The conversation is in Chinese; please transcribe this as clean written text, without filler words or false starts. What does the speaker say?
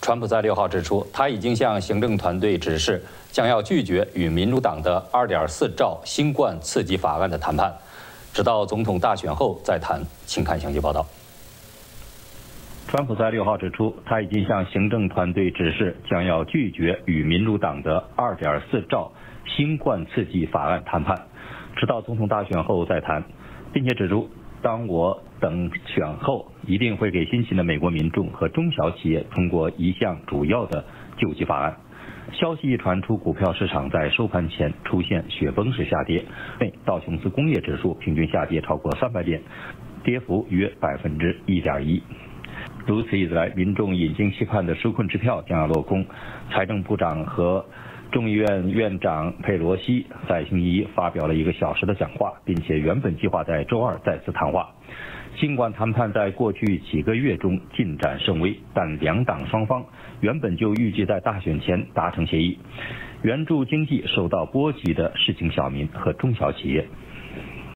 川普在6号指出，他已经向行政团队指示，将要拒绝与民主党的2.4兆新冠刺激法案的谈判，直到总统大选后再谈。请看详细报道。川普在6号指出，他已经向行政团队指示，将要拒绝与民主党的2.4兆新冠刺激法案谈判，直到总统大选后再谈，并且指出，当我等选后，一定会给辛勤的美国民众和中小企业通过一项主要的救济法案。消息一传出，股票市场在收盘前出现雪崩式下跌，道琼斯工业指数平均下跌超过300点，跌幅约1.1%。如此一来，民众引颈期盼的纾困支票将要落空。财政部长和众议院院长佩洛西在星期一发表了1个小时的讲话，并且原本计划在周二再次谈话。尽管谈判在过去几个月中进展甚微，但两党双方原本就预计在大选前达成协议，援助经济受到波及的市井小民和中小企业。